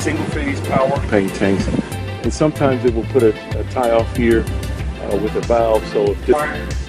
single-phase power paint tanks. And sometimes it will put a tie off here with a valve, so if this